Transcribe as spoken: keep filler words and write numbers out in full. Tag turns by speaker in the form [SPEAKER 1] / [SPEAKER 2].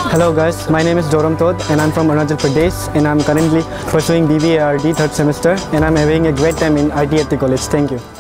[SPEAKER 1] Hello guys, my name is Toram Todh and I'm from Arunachal Pradesh and I'm currently pursuing B B A R D third semester and I'm having a great time in I T F T college. Thank you.